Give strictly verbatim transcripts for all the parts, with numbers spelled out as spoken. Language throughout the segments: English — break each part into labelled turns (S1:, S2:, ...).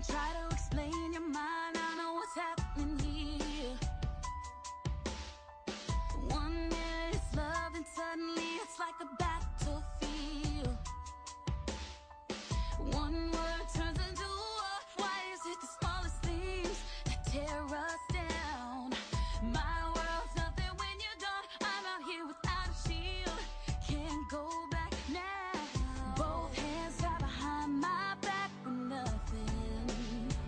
S1: Don't try to explain your mind, I know what's happening here. One minute it's love, and suddenly it's like a battlefield. One word turns into war. Why is it the smallest things that tear us down? My world's nothing when you're gone. I'm out here without a shield, can't go back now. Both hands tied behind my back with nothing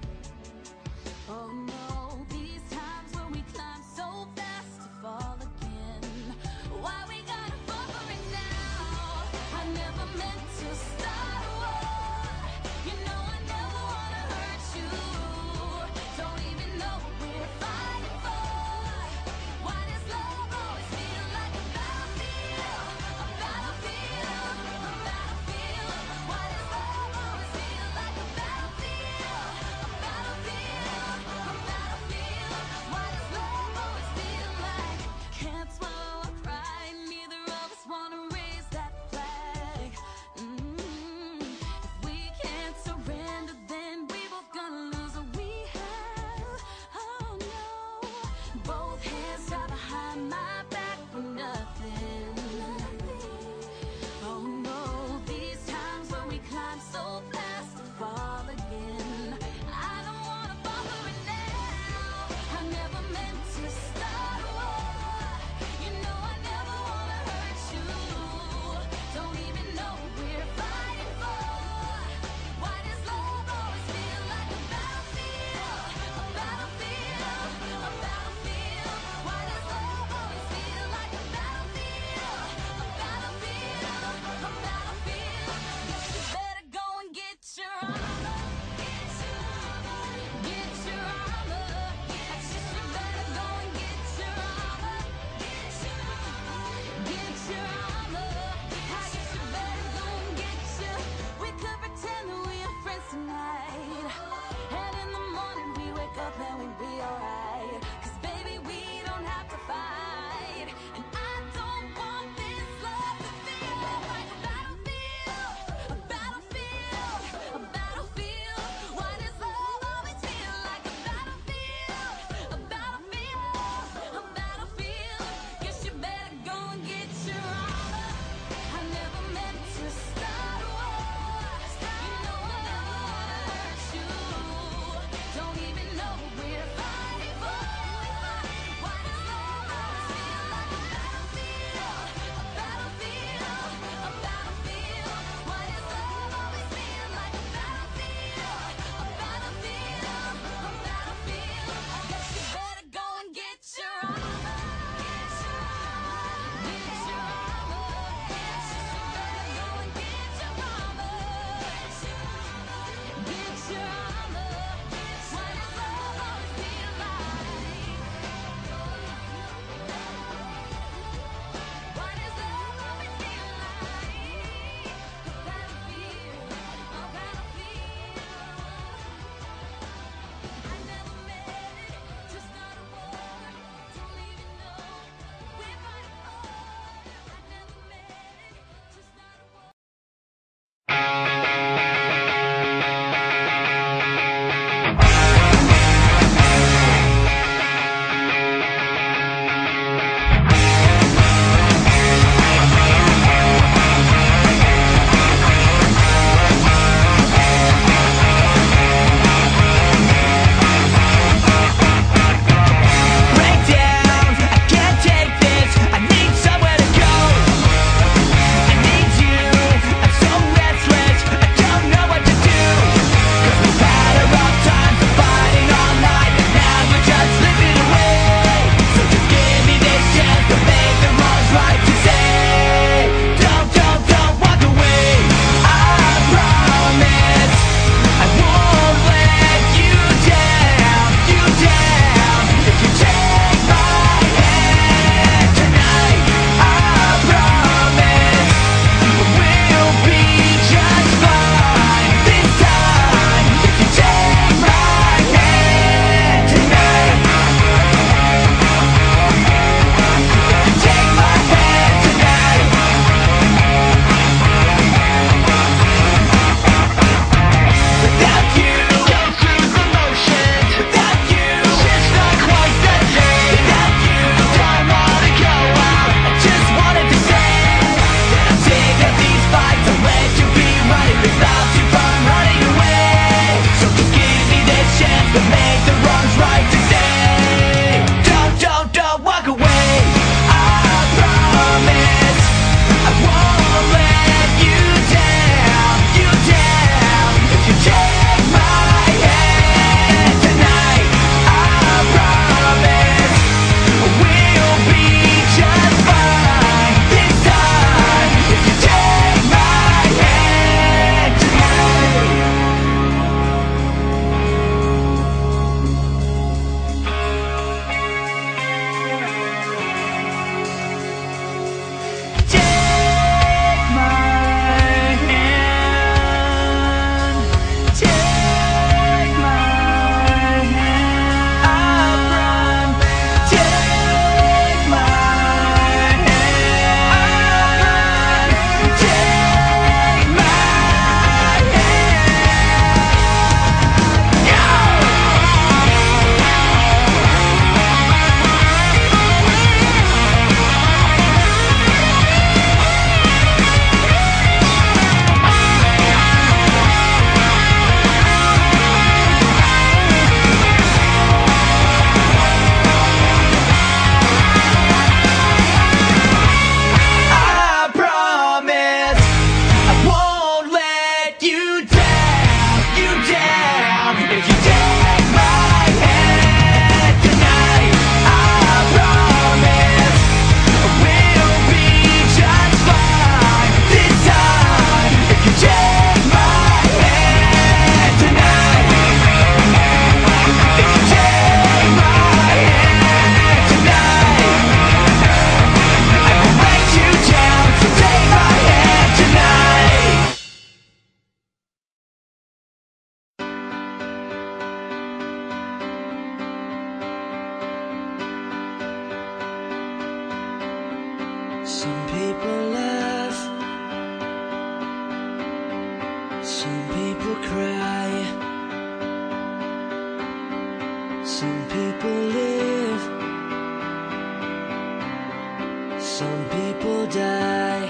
S2: Some people die,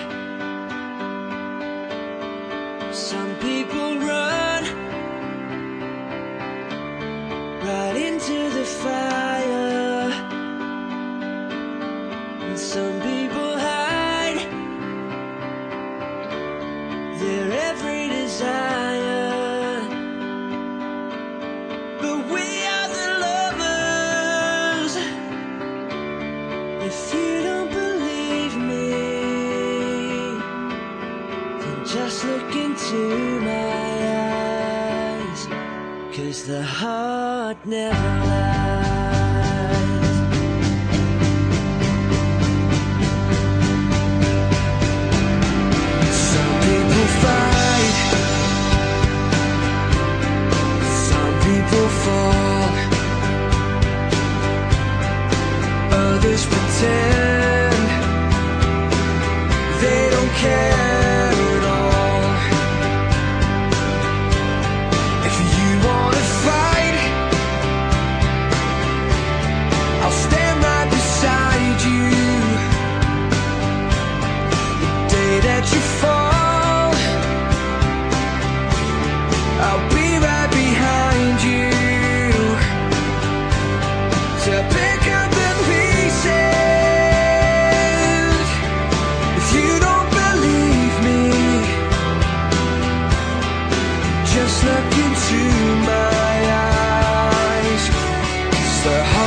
S2: some people run right into the fire, and some people hide their every desire. But we are the lovers. If you don't believe me, then just look into my eyes, 'cause the heart never lies. Some people fight, some people fall, others pretend they don't care at all. If you wanna fight, I'll stand right beside you. The day that you fall, I'll be right behind you to pick up the pieces. If you don't believe me, just look into my eyes, 'cause the heart